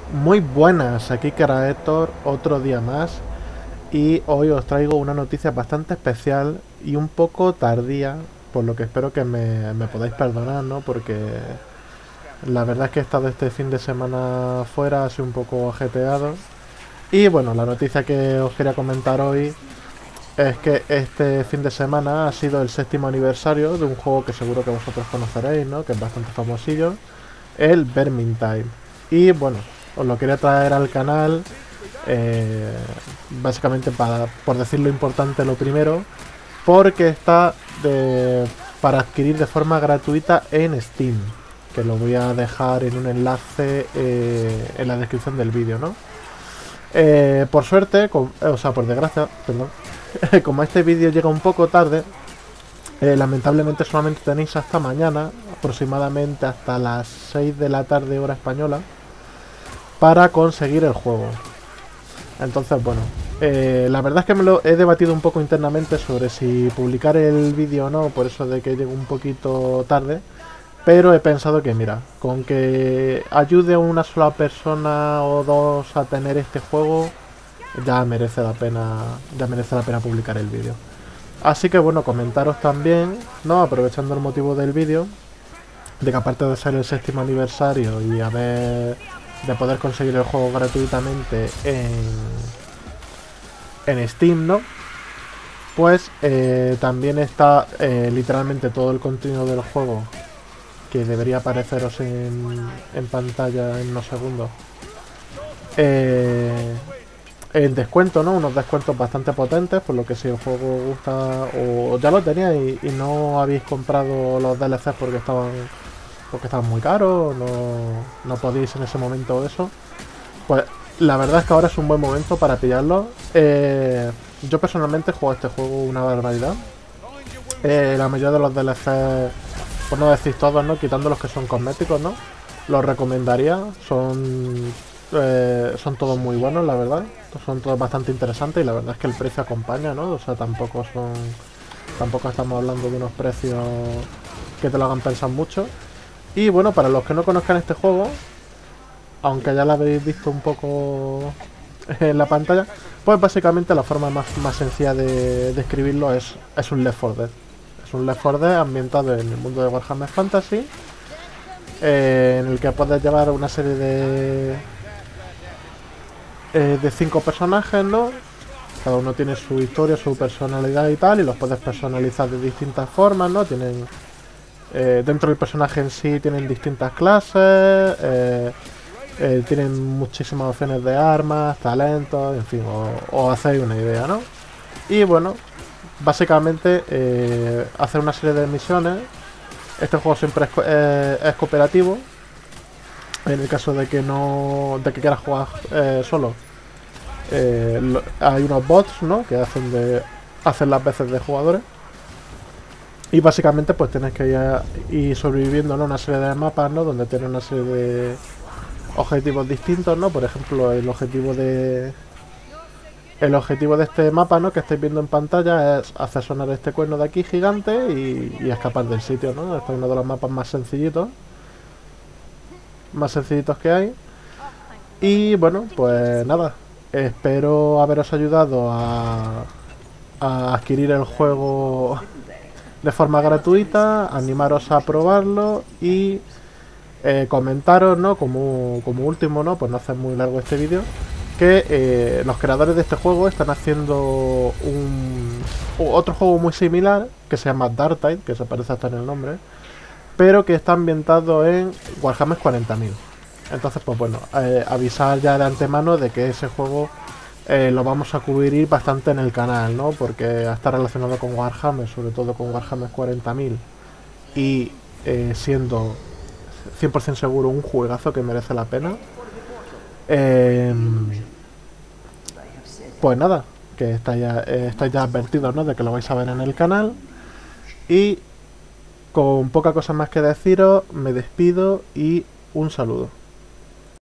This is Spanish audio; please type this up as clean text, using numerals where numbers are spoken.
Muy buenas, aquí Karaetor, otro día más y hoy os traigo una noticia bastante especial y un poco tardía, por lo que espero que me podáis perdonar, ¿no? Porque la verdad es que he estado este fin de semana fuera, así un poco ajetreado. Y bueno, la noticia que os quería comentar hoy es que este fin de semana ha sido el séptimo aniversario de un juego que seguro que vosotros conoceréis, ¿no? Que es bastante famosillo, el Vermintide. Y bueno, os lo quería traer al canal, eh, básicamente para, por decir lo importante lo primero, porque está para adquirir de forma gratuita en Steam, que lo voy a dejar en un enlace en la descripción del vídeo, ¿no? Por suerte, o sea, por desgracia, perdón, como este vídeo llega un poco tarde, lamentablemente solamente tenéis hasta mañana, aproximadamente hasta las 6 de la tarde hora española, para conseguir el juego. Entonces, bueno, la verdad es que me lo he debatido un poco internamente sobre si publicar el vídeo o no, por eso de que llego un poquito tarde. Pero he pensado que, mira, con que ayude a una sola persona o dos a tener este juego, ya merece la pena publicar el vídeo. Así que bueno, comentaros también, ¿no? Aprovechando el motivo del vídeo, de que aparte de ser el séptimo aniversario y de poder conseguir el juego gratuitamente en Steam, ¿no? Pues también está literalmente todo el contenido del juego, que debería apareceros en pantalla en unos segundos, eh, en descuento, ¿no? Unos descuentos bastante potentes, por lo que si el juego gusta o ya lo teníais y no habéis comprado los DLCs porque estaban muy caros, no podéis en ese momento eso, pues la verdad es que ahora es un buen momento para pillarlo. Yo personalmente juego este juego una barbaridad. La mayoría de los DLC, por no decir todos, ¿no? Quitando los que son cosméticos, ¿no? Los recomendaría. Son todos muy buenos, la verdad. Son todos bastante interesantes y la verdad es que el precio acompaña, ¿no? O sea, tampoco estamos hablando de unos precios que te lo hagan pensar mucho. Y bueno, para los que no conozcan este juego, aunque ya lo habéis visto un poco en la pantalla, pues básicamente la forma más sencilla de describirlo es un Left 4 Dead. Es un Left 4 Dead ambientado en el mundo de Warhammer Fantasy, en el que puedes llevar una serie de 5 personajes, ¿no? Cada uno tiene su historia, su personalidad y tal, y los puedes personalizar de distintas formas, ¿no? Dentro del personaje en sí tienen distintas clases, tienen muchísimas opciones de armas, talentos, en fin, os hacéis una idea, ¿no? Y bueno, básicamente hacer una serie de misiones. Este juego siempre es cooperativo. En el caso de que de que quieras jugar solo, hay unos bots, ¿no? Que hacen las veces de jugadores. Y básicamente pues tienes que ir sobreviviendo, ¿no? Una serie de mapas, ¿no? Donde tienes una serie de objetivos distintos, ¿no? Por ejemplo, el objetivo de este mapa, ¿no? Que estáis viendo en pantalla es hacer sonar este cuerno de aquí gigante y escapar del sitio, ¿no? Este es uno de los mapas más sencillitos que hay. Y bueno, pues nada, espero haberos ayudado a adquirir el juego de forma gratuita, animaros a probarlo y comentaros, ¿no? Como último, ¿no? Pues no hacer muy largo este vídeo, que los creadores de este juego están haciendo otro juego muy similar que se llama Darktide, que se parece hasta en el nombre, pero que está ambientado en Warhammer 40.000. Entonces, pues bueno, avisar ya de antemano de que ese juego lo vamos a cubrir bastante en el canal, ¿no? Porque está relacionado con Warhammer, sobre todo con Warhammer 40.000, y siendo 100% seguro un juegazo que merece la pena. Eh, pues nada, que estáis ya advertidos, ¿no? De que lo vais a ver en el canal. Y con poca cosa más que deciros, me despido y un saludo.